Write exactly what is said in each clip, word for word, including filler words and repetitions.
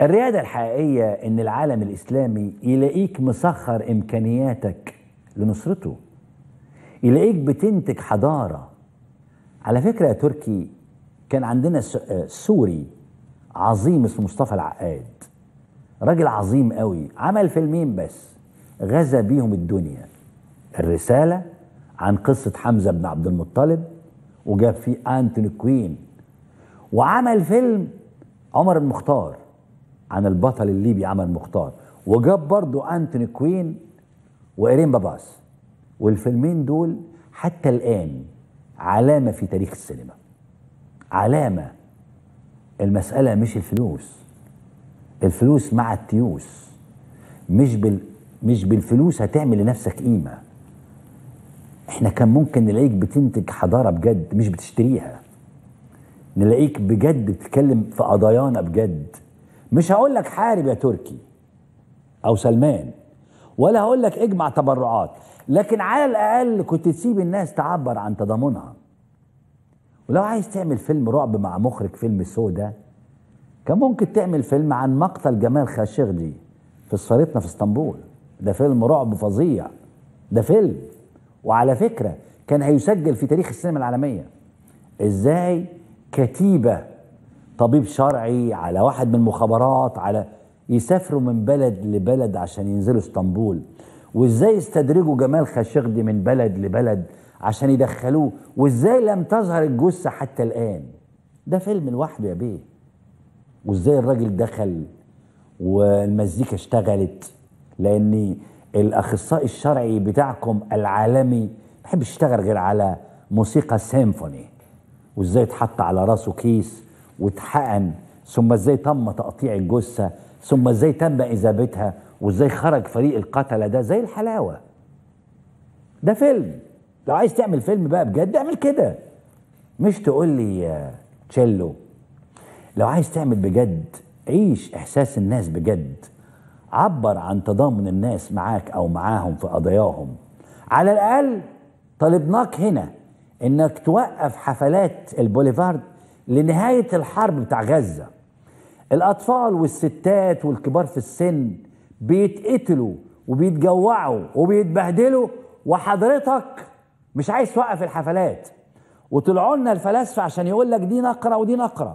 الريادة الحقيقية إن العالم الإسلامي يلاقيك مسخر إمكانياتك لنصرته، يلاقيك بتنتج حضارة. على فكرة يا تركي، كان عندنا سوري عظيم اسمه مصطفى العقاد، راجل عظيم قوي، عمل فيلمين بس غزا بيهم الدنيا: الرسالة عن قصة حمزة بن عبد المطلب، وجاب فيه أنتوني كوين، وعمل فيلم عمر المختار عن البطل الليبي عمر المختار، وجاب برضو أنتوني كوين وإيرين باباس. والفيلمين دول حتى الآن علامة في تاريخ السينما، علامة. المسألة مش الفلوس، الفلوس مع التيوس، مش بال مش بالفلوس هتعمل لنفسك قيمة. احنا كان ممكن نلاقيك بتنتج حضارة بجد مش بتشتريها، نلاقيك بجد بتتكلم في قضايانا بجد. مش هقول لك حارب يا تركي او سلمان، ولا هقول لك اجمع تبرعات، لكن على الاقل كنت تسيب الناس تعبر عن تضامنها. ولو عايز تعمل فيلم رعب مع مخرج فيلم سودا، كان ممكن تعمل فيلم عن مقتل جمال خاشقجي في السرطنة في اسطنبول. ده فيلم رعب فظيع، ده فيلم. وعلى فكرة كان هيسجل في تاريخ السينما العالمية. ازاي كتيبة طبيب شرعي على واحد من المخابرات على يسافروا من بلد لبلد عشان ينزلوا اسطنبول، وازاي استدرجوا جمال خاشقجي من بلد لبلد عشان يدخلوه، وازاي لم تظهر الجثة حتى الآن. ده فيلم لوحده يا بيه. وازاي الراجل دخل والمزيكا اشتغلت، لان الاخصائي الشرعي بتاعكم العالمي ما بيحبش يشتغل غير على موسيقى سيمفوني، وازاي اتحط على راسه كيس واتحقن، ثم ازاي تم تقطيع الجثه، ثم ازاي تم اذابتها، وازاي خرج فريق القتله. ده زي الحلاوه. ده فيلم. لو عايز تعمل فيلم بقى بجد اعمل كده، مش تقول لي تشيلو. لو عايز تعمل بجد عيش احساس الناس بجد، عبر عن تضامن الناس معاك او معاهم في قضاياهم. على الاقل طلبناك هنا انك توقف حفلات البوليفارد لنهاية الحرب بتاع غزة. الاطفال والستات والكبار في السن بيتقتلوا وبيتجوعوا وبيتبهدلوا، وحضرتك مش عايز توقف الحفلات. وطلعوا لنا الفلاسفة عشان يقول لك دي نقرة ودي نقرة.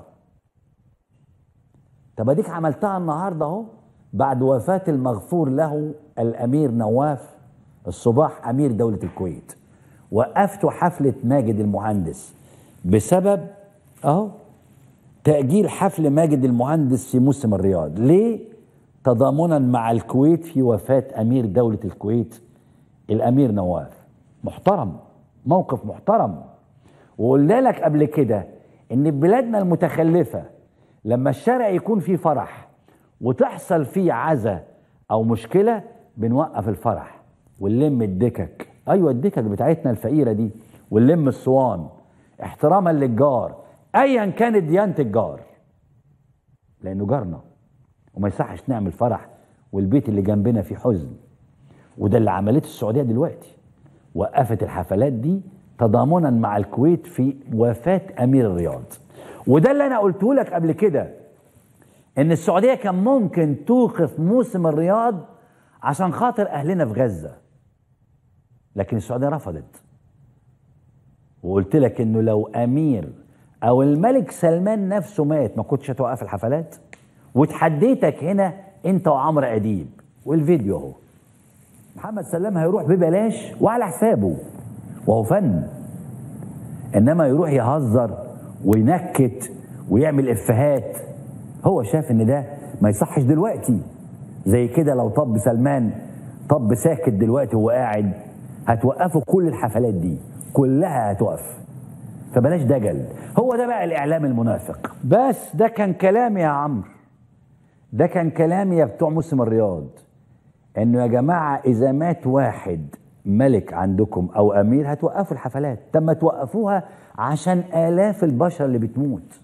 طب اديك عملتها النهارده اهو، بعد وفاة المغفور له الامير نواف الصباح امير دولة الكويت، وقفتوا حفلة ماجد المهندس بسبب اهو تأجيل حفل ماجد المهندس في موسم الرياض. ليه؟ تضامنا مع الكويت في وفاة امير دولة الكويت الامير نواف. محترم، موقف محترم. وقلنا لك قبل كده ان في بلادنا المتخلفة لما الشارع يكون فيه فرح وتحصل فيه عزا او مشكلة بنوقف الفرح ونلم الدكك. ايوه الدكك بتاعتنا الفقيرة دي، ونلم الصوان احتراما للجار ايا كانت ديانة الجار، لانه جارنا وما يصحش نعمل فرح والبيت اللي جنبنا فيه حزن. وده اللي عملته السعودية دلوقتي، وقفت الحفلات دي تضامنا مع الكويت في وفاة امير الرياض. وده اللي انا قلته لك قبل كده، ان السعودية كان ممكن توقف موسم الرياض عشان خاطر اهلنا في غزة، لكن السعودية رفضت. وقلت لك انه لو امير او الملك سلمان نفسه مات ما كنتش هتوقف الحفلات. وتحديتك هنا انت وعمرو اديب، والفيديو اهو. محمد سلام هيروح ببلاش وعلى حسابه وهو فن، انما يروح يهزر وينكت ويعمل افيهات. هو شاف ان ده ما يصحش دلوقتي. زي كده لو طب سلمان طب ساكت دلوقتي وهو قاعد، هتوقفوا كل الحفلات دي كلها هتوقف. فبلاش دجل. هو ده بقى الاعلام المنافق. بس ده كان كلامي يا عمرو، ده كان كلامي يا بتوع موسم الرياض، انه يا جماعه اذا مات واحد ملك عندكم او امير هتوقفوا الحفلات. طب ما توقفوها عشان الاف البشر اللي بتموت،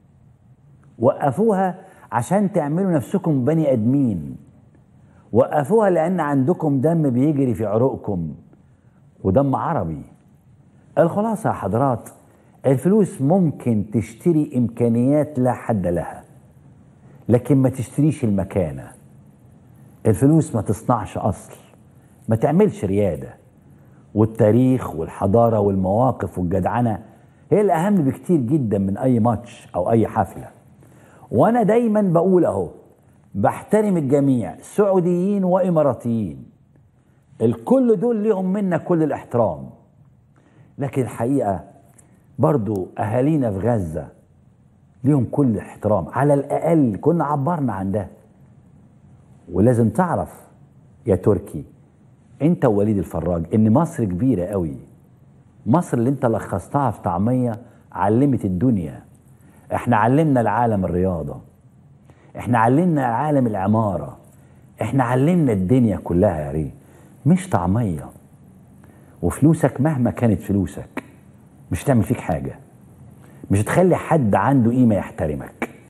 وقفوها عشان تعملوا نفسكم بني ادمين، وقفوها لان عندكم دم بيجري في عروقكم ودم عربي. الخلاصه يا حضرات، الفلوس ممكن تشتري امكانيات لا حد لها، لكن ما تشتريش المكانة. الفلوس ما تصنعش أصل، ما تعملش ريادة. والتاريخ والحضارة والمواقف والجدعنة هي الأهم بكتير جدا من أي ماتش أو أي حفلة. وأنا دايما بقول أهو، بحترم الجميع، سعوديين وإماراتيين، الكل دول ليهم منا كل الاحترام. لكن الحقيقة برضو أهالينا في غزة ليهم كل الاحترام، على الأقل كنا عبرنا عن ده. ولازم تعرف يا تركي انت ووليد الفراج ان مصر كبيرة قوي. مصر اللي انت لخصتها في طعمية علمت الدنيا. احنا علمنا العالم الرياضة، احنا علمنا العالم العمارة، احنا علمنا الدنيا كلها يا ريت، مش طعمية. وفلوسك مهما كانت فلوسك مش تعمل فيك حاجة، مش تخلي حد عنده قيمة يحترمك.